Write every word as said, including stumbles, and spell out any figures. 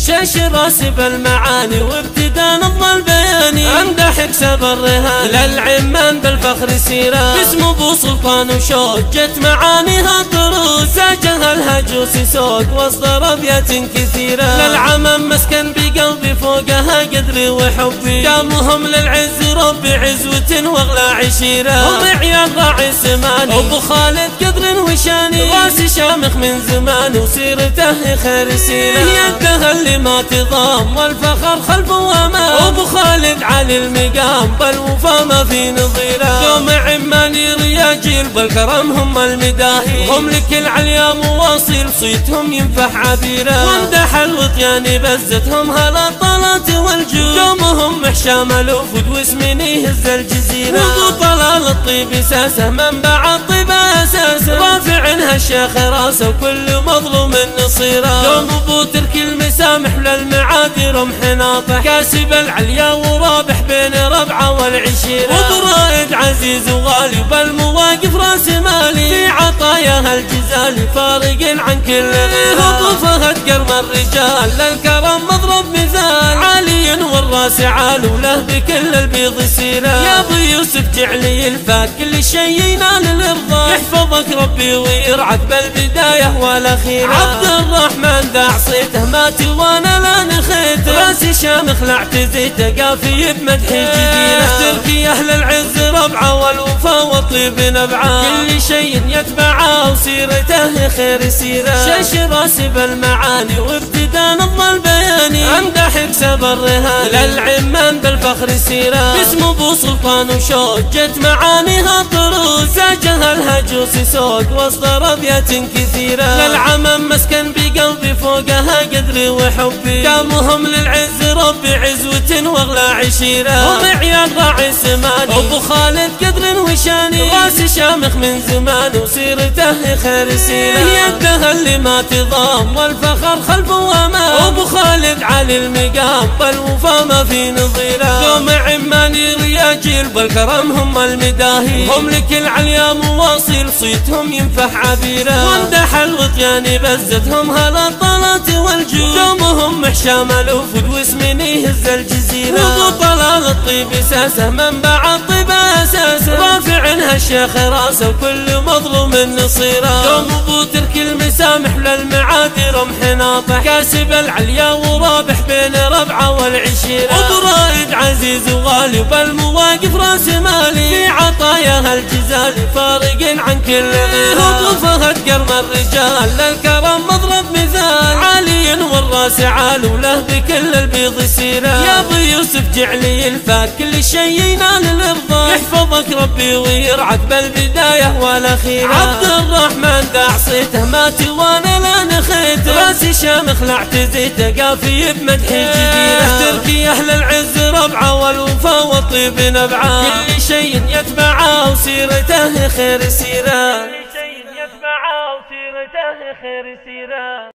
شاش راسي بالمعاني وابتدى نظم البياني امدح حساب الرهان للعمان بالفخر سيران باسم ابو سلطان وشوق جت معانيها الدروس ساجها الهجوس سوق واصدر ابيات كثيره للعمم مسكن بقلبي فوقها قدري وحبي قامهم للعز ربي عزوة واغلى عشيره هم عيال راعي سماني ابو خالد قدر وشاني راسي شامخ من زمان وسيرته خير سيره يده اللي ما تضام والفخر خلفه وامام ابو خالد علي المقام بالوفا ما في نظيره يوم عماني رياجيل بالكرم هم المداهي هم لكل عليا مواصل صيتهم ينفح عبيره وامدح الوطيان بزتهم هلا الطلات والجود يومهم محشام الوفود واسمني يهز الجزيره وابو طلال الطيب ساسه منبع الطيب اساسه رافعنها الشيخ راسه وكل مظلوم نصيره يوم ابو ترك المسامح للمعادي رمح ناطح كاسب العليا ورابح بين ربعه والعشيره وابو رائد عزيز وغالي بالمواقف راس مالي في عطاياها الجزالي فارق عن كل غيره ابو فهد قرم الرجال للكرم مضرب مثال عالي والراس عال وله بكل البيض سيره يا ابو يوسف جعلي الفاك كل شيء ينال الارضاء يحفظك ربي ويرعاك بالبدايه والاخيره عبد الرحمن ذا عصيته مات وانا لا نخيته راسي شامخ لاعتزيته قافي بمدحي جديره تركي اهل العز ربعه والوفا والطيب نبعه كل شيء يتبعه وسيرته خير سيره شاش راسي بالمعاني وابتدى نظم البياني امدح حساب الرهان للعمان بالفخر سيران باسم ابو سلطان وشوق جت معانيها الدروس ساجها الهجوس سوق واصدر ابيات كثيره للعمم مسكن بقلبي فوقها قدري وحبي قامهم للعز ربي عزوة واغلى عشيره هم عيال راعي سماني ابو خالد قدر وشاني راسي شامخ من زمان وسيرته خير سيره يده اللي ما تضام والفخر خلفه وامام ابو خالد علي المقام بالوفا ما في نظيره يوم عماني رياجيل بالكرم هم المداهي هم لكل عليا مواصل صيتهم ينفح عبيره وامدح الوطيان بزتهم هلا الطلات والجود يومهم محشام الوفود واسمني يهز الجزيره وابو طلال الطيب ساسه منبع الطيب اساسه رافعنها الشيخ راسه وكل مظلوم نصيره يوم ابو ترك المسامح للمعادي رمح ناطح كاسب العليا ورابح بين ربعه والعشيره ابو رائد عزيز وغالي بالمواقف راس مالي في عطاياها الجزالي فارق عن كل غيره ابو فهد قرم الرجال للكرم مضرب مثال عالي والراس عال وله بكل البيض سيره يا ابو يوسف جعلي الفاك كل شيء ينال الارضاء يحفظك ربي ويرعاك بالبدايه والاخيره عبد الرحمن ذا عصيته مات وانا لا نخيته راسي شامخ لاعتزيته قافي بمدحي جديره تركي اهل العز ربعه والوفا والطيب نبعه كل شيء يتبعه وسيرته خير سيره كل شيء يتبعه وسيرته خير سيره.